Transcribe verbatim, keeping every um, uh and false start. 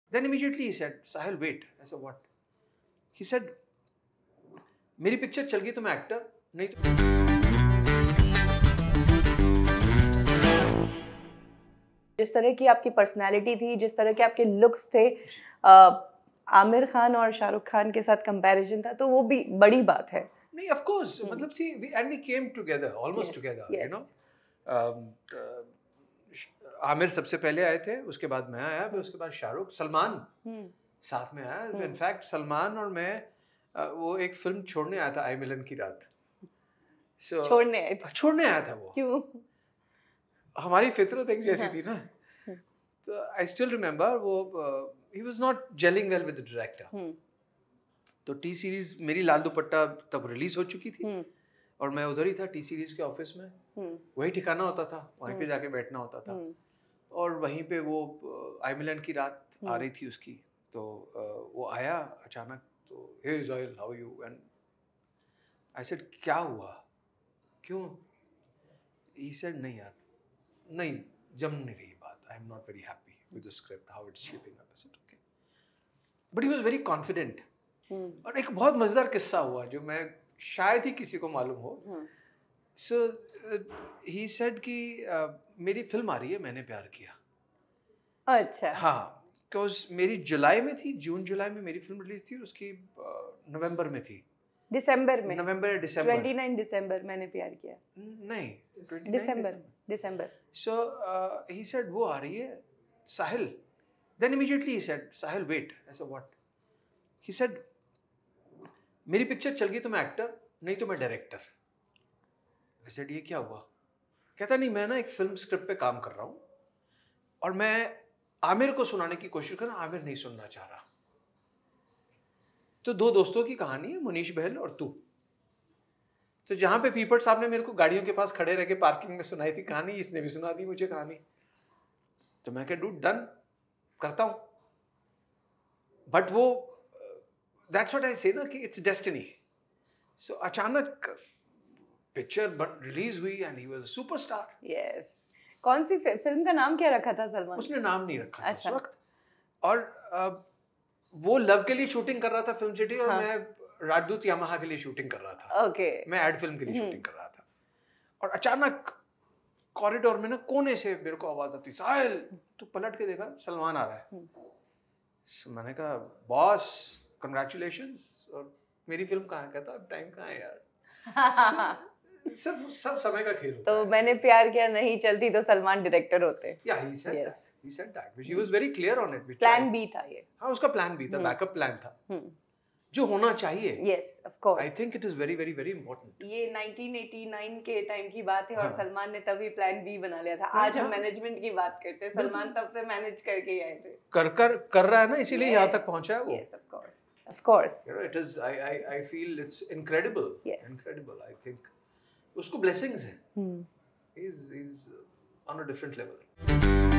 Then immediately he said, Sahil, wait. I said, what? He said, मेरी picture चल गई तो मैं एक्टर नहीं तो जिस तरह की आपकी पर्सनालिटी थी, जिस तरह के आपके लुक्स थे, आमिर खान और शाहरुख खान के साथ कंपैरिजन था, तो वो भी बड़ी बात है। नहीं, of course, मतलब see, we and we came together, almost yes, together, yes. you know. um, uh, Aamir सबसे पहले आए थे, उसके बाद मैं आया, फिर उसके बाद शाहरुख, सलमान साथ में आया। इनफैक्ट सलमान और मैं वो एक फिल्म छोड़ने आया था, आई मिलन की रात। so, छोड़ने आया था छोड़ने आया था वो। क्यों? हमारी फितरत एक जैसी थी ना। तो आई स्टिल रिमेम्बर वो he was not gelling well with the director. तो टी सीरीज मेरी लाल दुपट्टा तब रिलीज हो चुकी थी और मैं उधर ही था टी सीरीज के ऑफिस में। वही ठिकाना होता था, वहीं पे जाके बैठना होता था और वहीं पे वो आई मिलन की रात आ रही थी उसकी। तो वो आया अचानक, तो hey Zahil, how you? And I said, क्या हुआ, क्यों? ही सेड, नहीं यार, नहीं जम नहीं रही बात, I am not very happy with the script, how it's shaping up. I said okay, but he was very confident. और एक बहुत मजेदार किस्सा हुआ जो मैं शायद ही किसी को मालूम हो। सो ही सेड कि uh, मेरी फिल्म आ रही है, मैंने प्यार किया। अच्छा। हाँ, बिकॉज मेरी जुलाई में थी, जून जुलाई में मेरी फिल्म रिलीज थी, उसकी नवंबर uh, में थी, दिसंबर में, नवंबर दिसंबर उनतीस दिसंबर मैंने प्यार किया। नहीं, दिसंबर दिसंबर। सो ही सेड वो आ रही है Sahil. Then immediately he said, Sahil wait. I said what? He said, मेरी पिक्चर चल गई तो मैं एक्टर नहीं तो मैं डायरेक्टर। आई सेड, ये क्या हुआ? कहता, नहीं मैं ना एक फिल्म स्क्रिप्ट पे काम कर रहा हूँ और मैं आमिर को सुनाने की कोशिश कर रहा हूँ, आमिर नहीं सुनना चाह रहा। तो दो दोस्तों की कहानी है, मुनीश बहल और तू। तो जहां पे पीपट साहब ने मेरे को गाड़ियों के पास खड़े रह के पार्किंग में सुनाई थी कहानी, इसने भी सुना दी मुझे कहानी। तो मैं कह, डूड डन, करता हूं। बट वो दैट्स व्हाट आई से ना कि इट्स डेस्टिनी। सो अचानक पिक्चर रिलीज हुई and he was a superstar. Yes. कौन सी फिल्म का नाम क्या रखा था सलमान? उसने नाम नहीं रखा था उस वक्त। और uh, वो लव के लिए शूटिंग कर रहा था फिल्म सिटी और हाँ. मैं राजदूत यामाहा के लिए शूटिंग कर रहा था। ओके। मैं एड फिल्म के लिए शूटिंग कर रहा था और अचानक कॉरिडोर में ना कोने से मेरे को आवाज आती, साहिल। तो पलट के देखा, सलमान आ रहा है। so, मैंने कहा, बॉस कंग्रेचुलेशंस। और मेरी फिल्म कहाँ है? कहता, टाइम कहाँ है यार। सब सब समय का खेल होता तो है। मैंने प्यार किया नहीं चलती तो सलमान डायरेक्टर होते। Yeah, he said that. He said that. He was very clear on it. Plan B था ये। हाँ, उसका प्लान बी था, बैकअप प्लान था, जो होना चाहिए। Yes, of course. I think it is very, very, very important. ये उन्नीस सौ नवासी के टाइम की बात है और सलमान ने तभी प्लान बी बना लिया था। आज हम मैनेजमेंट की बात करते हैं, सलमान तब से मैनेज करके ही आए थे। कर कर कर रहा है ना, इसीलिए यहाँ तक पहुँचा है वो। Yes, of course, of course. You know, it is. I I I feel it's incredible. Yes. Incredible. I think. उसको blessings हैं. He's he's on a different level.